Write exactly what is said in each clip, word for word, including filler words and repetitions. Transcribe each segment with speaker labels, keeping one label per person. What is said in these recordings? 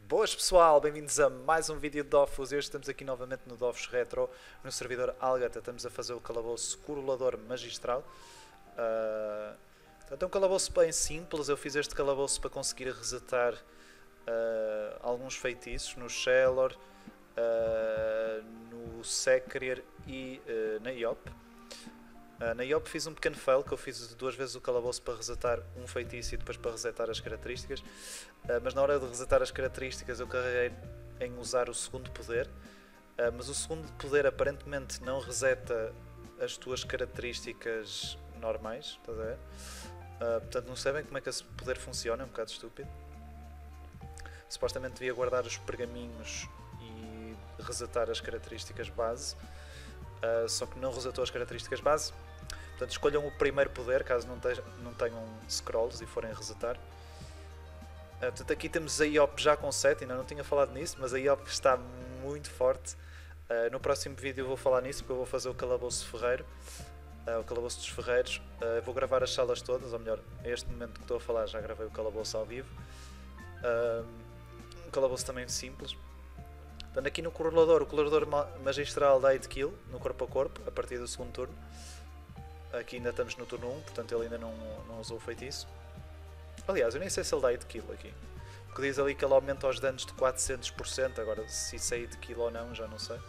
Speaker 1: Boas pessoal, bem-vindos a mais um vídeo de Dofus. Hoje estamos aqui novamente no Dofus Retro, no servidor Algata. Estamos a fazer o calabouço Corolador Magistral. Uh, portanto, é um calabouço bem simples. Eu fiz este calabouço para conseguir resetar uh, alguns feitiços no Shellor, uh, no Sekrir e uh, na Iop. Uh, na Iop fiz um pequeno fail, que eu fiz duas vezes o calabouço para resetar um feitiço e depois para resetar as características. Uh, mas na hora de resetar as características eu carreguei em usar o segundo poder. Uh, mas o segundo poder aparentemente não reseta as tuas características normais, estás a ver? Uh, portanto não sei bem como é que esse poder funciona, é um bocado estúpido. Supostamente devia guardar os pergaminhos e resetar as características base. Uh, só que não resetou as características base. Portanto, escolham o primeiro poder, caso não, tenham, não tenham scrolls e forem resetar. Uh, portanto, aqui temos a Iop já com sete, ainda não tinha falado nisso, mas a Iop está muito forte. Uh, no próximo vídeo eu vou falar nisso, porque eu vou fazer o calabouço ferreiro, uh, o calabouço dos ferreiros. Uh, vou gravar as salas todas, ou melhor, a este momento que estou a falar já gravei o calabouço ao vivo. Uh, um calabouço também simples. Portanto, aqui no Corolador, o Corolador Magistral dá hit kill no corpo a corpo, a partir do segundo turno. Aqui ainda estamos no turno um, portanto ele ainda não, não usou o feitiço. Aliás, eu nem sei se ele dá hit kill aqui. Porque diz ali que ele aumenta os danos de quatrocentos por cento, agora se isso é hit kill ou não, já não sei.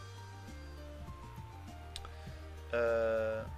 Speaker 1: Uh...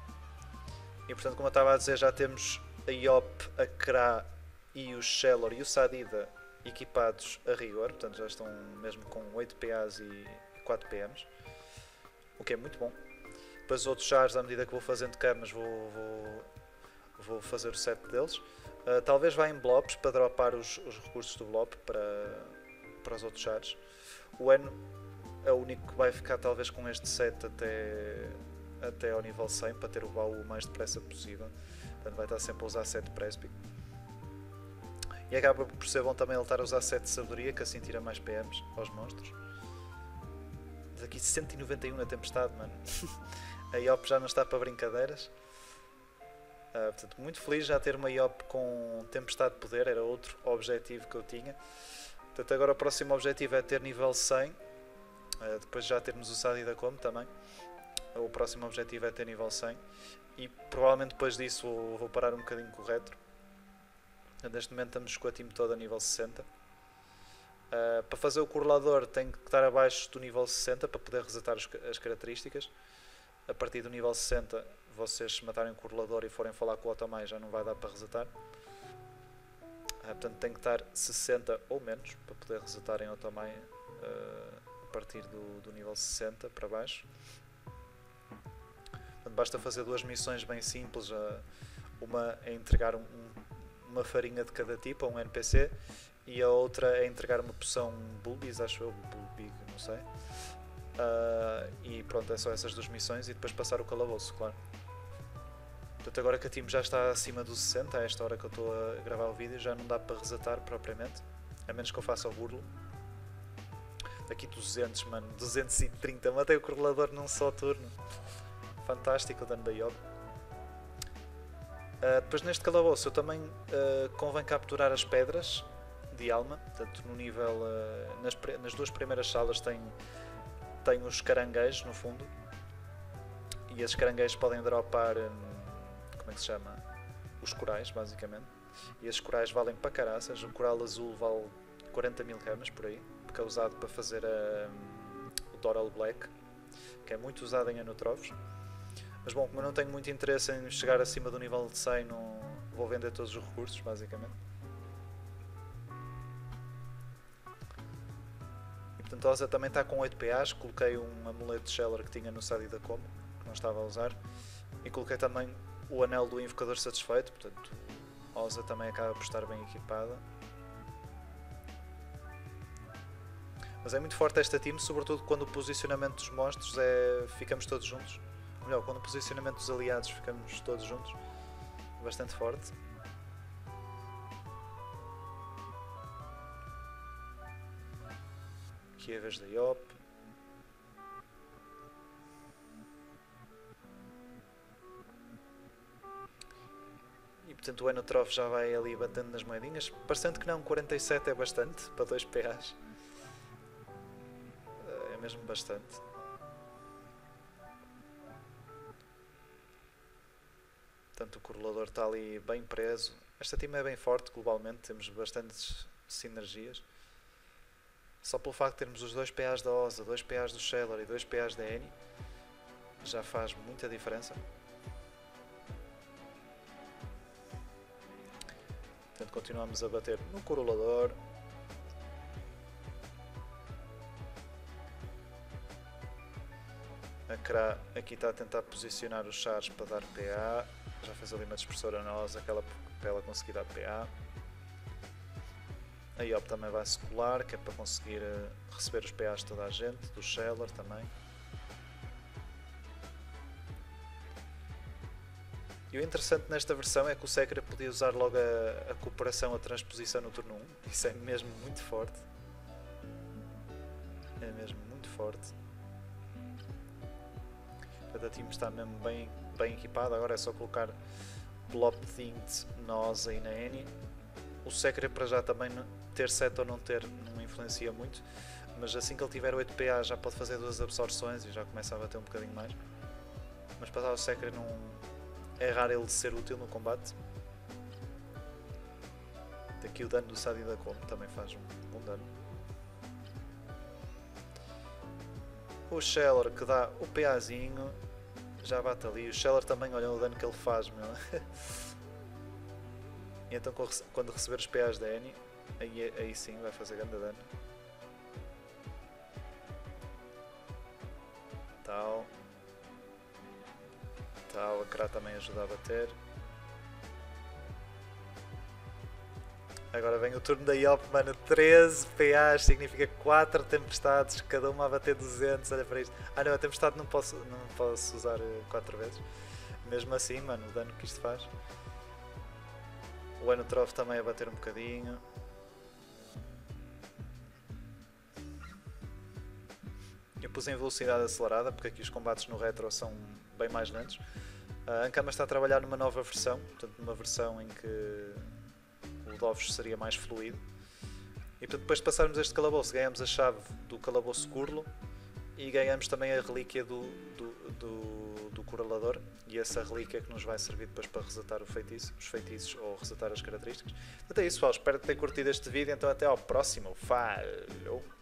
Speaker 1: E portanto, como eu estava a dizer, já temos a Iop, a Kra e o Shellor e o Sadida equipados a rigor, portanto já estão mesmo com oito P As e quatro P Ms, o que é muito bom. Depois os outros chars, à medida que vou fazendo camas, vou, vou, vou fazer o set deles. Uh, talvez vá em blobs para dropar os, os recursos do blob para, para os outros chars. O N é o único que vai ficar talvez com este set até, até ao nível cem, para ter o baú o mais depressa possível. Portanto vai estar sempre a usar sete Presby. E acaba por ser bom também ele estar a usar sete de sabedoria, que assim tira mais P Ms aos monstros. Mas aqui cento e noventa e um na tempestade, mano. A Iop já não está para brincadeiras. Uh, portanto, muito feliz já ter uma Iop com tempestade de poder, era outro objetivo que eu tinha. Portanto, agora o próximo objetivo é ter nível cem. Uh, depois já termos o Sadida como também. O próximo objetivo é ter nível cem. E provavelmente depois disso vou, vou parar um bocadinho com o retro. Neste momento estamos com a team toda a nível sessenta. Uh, para fazer o correlador tem que estar abaixo do nível sessenta para poder resetar os, as características. A partir do nível sessenta, vocês se matarem o correlador e forem falar com o Otomai já não vai dar para resetar. Uh, portanto tem que estar sessenta ou menos para poder resetar em Otomai uh, a partir do, do nível sessenta para baixo. Portanto, basta fazer duas missões bem simples. Uh, uma é entregar um, um uma farinha de cada tipo a um N P C e a outra é entregar uma poção Bulbis, acho eu, Bulbig, não sei. Uh, e pronto, é só essas duas missões e depois passar o calabouço, claro. Portanto, agora que a team já está acima dos sessenta, a esta hora que eu estou a gravar o vídeo, já não dá para resetar propriamente, a menos que eu faça o burlo. Aqui duzentos, mano, duzentos e trinta, matei o correlador num só turno. Fantástico o dano da Iop. Uh, depois neste calabouço eu também uh, convém capturar as pedras de alma, portanto no nível, uh, nas, nas duas primeiras salas tem, tem os caranguejos no fundo, e esses caranguejos podem dropar, um, como é que se chama, os corais basicamente, e esses corais valem para caraças. O coral azul vale quarenta mil camas por aí, porque é usado para fazer a, um, o Doral Black, que é muito usado em Anutrophos. Mas bom, como eu não tenho muito interesse em chegar acima do nível de cem, não vou vender todos os recursos, basicamente. E portanto a Osa também está com oito P As, coloquei um amuleto de Shellor que tinha no Sadida Como, que não estava a usar. E coloquei também o anel do invocador satisfeito, portanto a Osa também acaba por estar bem equipada. Mas é muito forte esta team, sobretudo quando o posicionamento dos monstros é ficamos todos juntos. Melhor, quando o posicionamento dos aliados ficamos todos juntos, bastante forte. Aqui é a vez da Iop. E portanto o Enotrof já vai ali batendo nas moedinhas, parecendo que não, quarenta e sete é bastante para dois P As, é mesmo bastante. Portanto o correlador está ali bem preso. Esta team é bem forte globalmente, temos bastantes sinergias. Só pelo facto de termos os dois P As da Osa, dois P As do Scheller e dois P As da Eni, já faz muita diferença. Portanto continuamos a bater no correlador. A Kra aqui está a tentar posicionar os chars para dar P A. Já fez ali uma dispersora na Osa aquela para ela conseguir dar P A. A I O P também vai se colar, que é para conseguir uh, receber os P As de toda a gente, do Scheller também. E o interessante nesta versão é que o Sekira podia usar logo a, a cooperação, a transposição no turno um. Isso é mesmo muito forte. É mesmo muito forte. A team está mesmo bem, bem equipada, agora é só colocar Plop Tint na Osa e na Eni. O Sekira para já também ter sete ou não ter não influencia muito, mas assim que ele tiver oito P A já pode fazer duas absorções e já começa a bater um bocadinho mais. Mas para o Sekira não é raro ele ser útil no combate. Daqui o dano do Sadi da Como também faz um bom dano. O Scheller que dá o PAzinho já bate ali. O Scheller também, olha o dano que ele faz, meu. E então quando receber os P As da Eni, aí, aí sim vai fazer grande dano. Tal. Tal, a Kra também ajuda a bater. Agora vem o turno da I O P, mano, treze P As, significa quatro tempestades, cada uma a bater duzentos, olha para isto. Ah não, a tempestade não posso, não posso usar quatro vezes. Mesmo assim, mano, o dano que isto faz. O Enotrof também a bater um bocadinho. Eu pus em velocidade acelerada, porque aqui os combates no retro são bem mais lentos. A Ankama está a trabalhar numa nova versão, portanto numa versão em que o Dovos seria mais fluido. E portanto, depois de passarmos este calabouço, ganhamos a chave do calabouço Curlo e ganhamos também a relíquia do, do, do, do correlador. E essa relíquia que nos vai servir depois para resetar o feitiço, os feitiços ou resetar as características. Portanto é isso, pessoal. Espero que tenham curtido este vídeo. Então até ao próximo. Falou!